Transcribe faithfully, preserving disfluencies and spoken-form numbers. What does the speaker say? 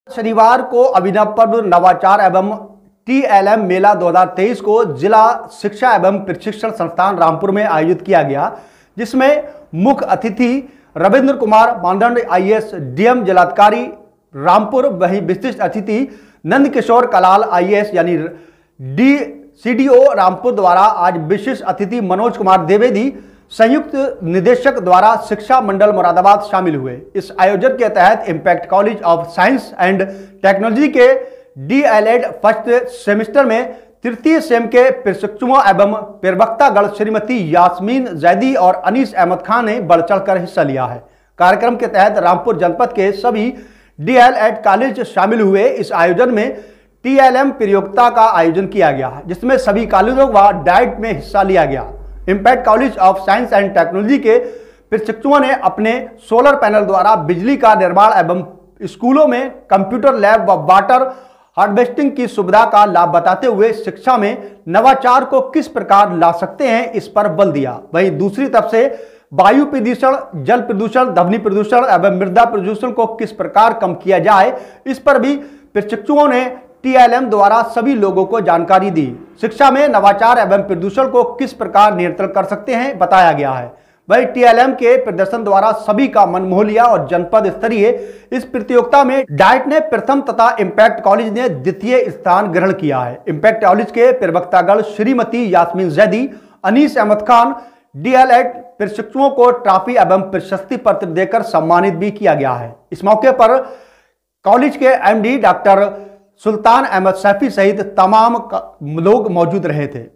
शनिवार को अभिनव पर्व नवाचार एवं टीएलएम मेला दो हज़ार तेईस को जिला शिक्षा एवं प्रशिक्षण संस्थान रामपुर में आयोजित किया गया, जिसमें मुख्य अतिथि रविंद्र कुमार मानदंड आईएएस डीएम जिलाधिकारी रामपुर, वहीं विशिष्ट अतिथि नंद किशोर कलाल आईएएस यानी डी सीडीओ रामपुर द्वारा आज विशिष्ट अतिथि मनोज कुमार द्विवेदी संयुक्त निदेशक द्वारा शिक्षा मंडल मुरादाबाद शामिल हुए। इस आयोजन के तहत Impact College of Science and Technology के डीएलएड फर्स्ट सेमेस्टर में तृतीय सेम के प्रशिक्षुओं एवं प्रवक्तागण श्रीमती यास्मीन जैदी और अनीस अहमद खान ने बढ़ चढ़कर हिस्सा लिया है। कार्यक्रम के तहत रामपुर जनपद के सभी डीएलएड कॉलेज शामिल हुए। इस आयोजन में टीएलएम प्रतियोगिता का आयोजन किया गया, जिसमें सभी कॉलेजों व डाइट में हिस्सा लिया गया। Impact College of Science and Technology के प्रशिक्षुओं ने अपने सोलर पैनल द्वारा बिजली का निर्माण एवं स्कूलों में कंप्यूटर लैब व वाटर हार्वेस्टिंग की सुविधा का लाभ बताते हुए शिक्षा में नवाचार को किस प्रकार ला सकते हैं, इस पर बल दिया। वहीं दूसरी तरफ से वायु प्रदूषण, जल प्रदूषण, ध्वनि प्रदूषण एवं मृदा प्रदूषण को किस प्रकार कम किया जाए, इस पर भी प्रशिक्षुओं ने टीएलएम द्वारा सभी लोगों को जानकारी दी। शिक्षा में नवाचार एवं प्रदूषण को किस प्रकार नियंत्रण कर सकते हैं, बताया गया है। वही टीएलएम के प्रदर्शन द्वारा सभी का मन मोह लिया और जनपद स्तरीय इस प्रतियोगिता में डाइट ने प्रथम तथा इम्पैक्ट कॉलेज ने द्वितीय स्थान ग्रहण किया है। इम्पैक्ट कॉलेज के प्रवक्तागण श्रीमती यास्मीन जैदी, अनीस अहमद खान, डीएलएड प्रशिक्षुओं को ट्रॉफी एवं प्रशस्ति पत्र देकर सम्मानित भी किया गया है। इस मौके पर कॉलेज के एमडी डॉक्टर सुल्तान अहमद सैफी सहित तमाम लोग मौजूद रहे थे।